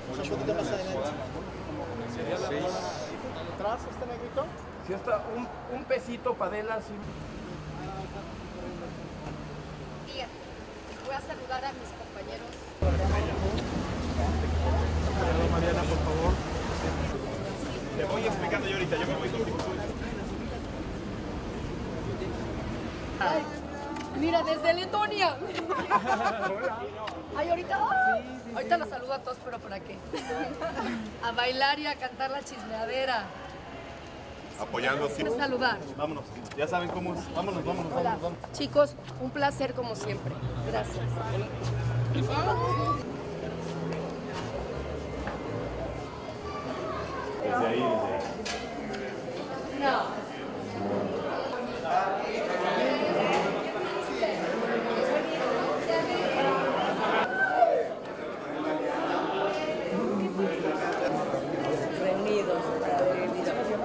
un poquito más adelante. ¿Atrás este negrito? Sí, está un pesito para Adela, sí. Tía, voy a saludar a mis compañeros. Mariana, por favor. Te voy explicando yo ahorita, yo me voy contigo. Ay, mira, desde Letonia. Ay, ahorita los saludo a todos, pero ¿para qué? A bailar y a cantar la chismeadera. Apoyando así. A saludar. Vámonos, ya saben cómo es. Vámonos. Hola. Chicos, un placer como siempre. Gracias. Desde ahí. No.